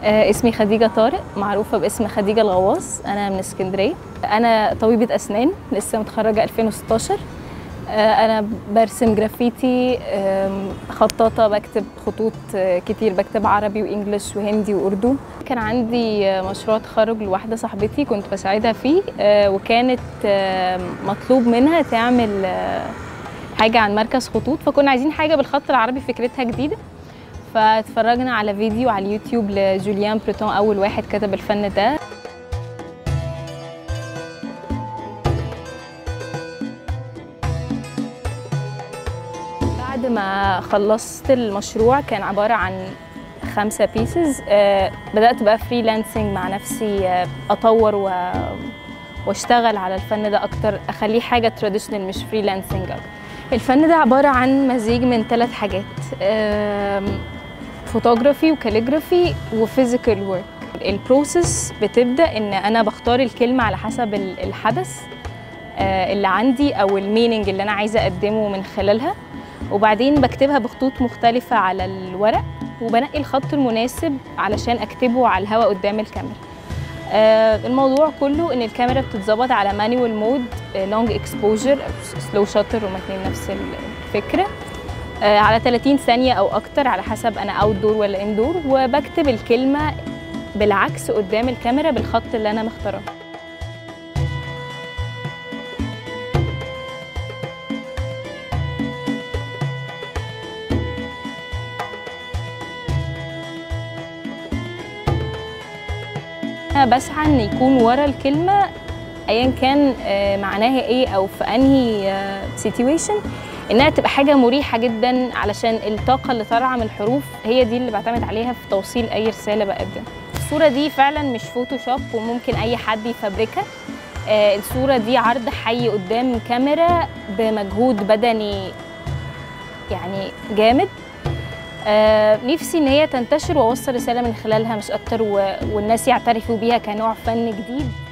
اسمي خديجة طارق، معروفة باسم خديجة الغواص. أنا من اسكندرية. أنا طبيبة أسنان، لسه متخرجة 2016. أنا برسم جرافيتي، خطاطة، بكتب خطوط كتير، بكتب عربي وإنجليش وهندي وأردو. كان عندي مشروع تخرج لواحدة صاحبتي كنت بساعدها فيه، وكانت مطلوب منها تعمل حاجة عن مركز خطوط، فكنا عايزين حاجة بالخط العربي فكرتها جديدة. فاتفرجنا على فيديو على اليوتيوب لجوليان بريتون، أول واحد كتب الفن ده. بعد ما خلصت المشروع كان عبارة عن 5 بيسز، بدأت بقى فريلانسنج مع نفسي، أطور واشتغل على الفن ده أكتر، أخليه حاجة تراديشنال مش فريلانسنج أكتر. الفن ده عبارة عن مزيج من 3 حاجات: فوتوغرافي وكاليجرافي وفيزيكال وورك. البروسيس بتبدأ إن أنا بختار الكلمة على حسب الحدث اللي عندي أو المينينج اللي أنا عايزة أقدمه من خلالها، وبعدين بكتبها بخطوط مختلفة على الورق، وبنقي الخط المناسب علشان أكتبه على الهواء قدام الكاميرا. الموضوع كله إن الكاميرا بتتظبط على مانيوال مود، لونج اكسبوجر، سلو شاتر، هما اتنين نفس الفكرة، على 30 ثانية أو أكتر على حسب أنا أوت دور ولا إندور، وبكتب الكلمة بالعكس قدام الكاميرا بالخط اللي أنا مختاراه. أنا بسعى إن يكون ورا الكلمة أيا كان معناها إيه أو في أنهي سيتويشن، إنها تبقى حاجة مريحة جدا، علشان الطاقة اللي طالعة من الحروف هي دي اللي بعتمد عليها في توصيل أي رسالة بقدمها. الصورة دي فعلا مش فوتوشوب وممكن أي حد يفبركها. الصورة دي عرض حي قدام كاميرا بمجهود بدني يعني جامد. نفسي إن هي تنتشر وأوصل رسالة من خلالها مش أكتر، والناس يعترفوا بيها كنوع فن جديد.